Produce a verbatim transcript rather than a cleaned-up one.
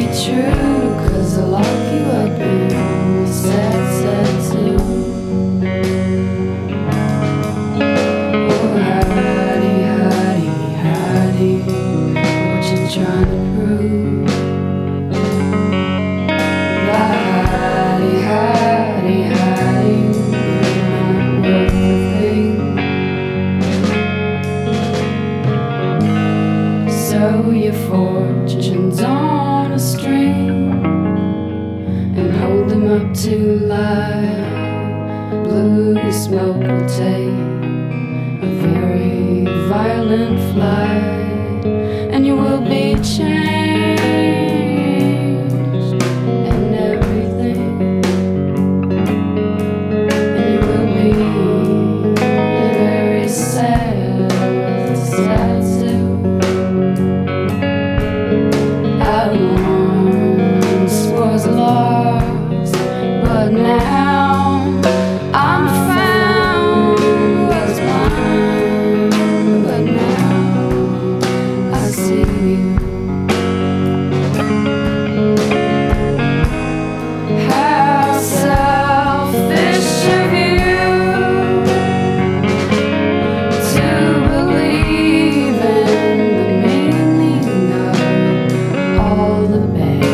true, 'cause I lock you up in a sad, sad zoo. Oh, hidey, hidey, hidey, what you trying to prove? Hidey, hidey, hidey, you're not worth a thing. So your fortune's on a string, and hold them up to light. Blue smoke will take a very violent flight, and you will be changed and everything, and you will be very sad, sad too. I once was lost, but now I'm found. Was blind, but now I see you. How selfish of you to believe in the meaning of all the bad.